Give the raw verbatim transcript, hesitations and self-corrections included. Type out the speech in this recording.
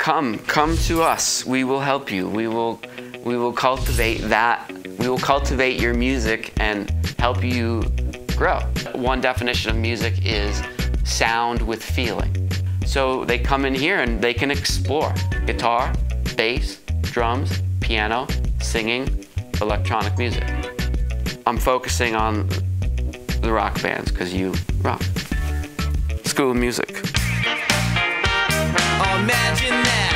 come, come to us. We will help you. We will, we will cultivate that. We will cultivate your music and help you grow. One definition of music is sound with feeling. So they come in here and they can explore guitar, bass, drums, piano, singing, electronic music. I'm focusing on the rock bands because you rock. School of Music. Imagine that.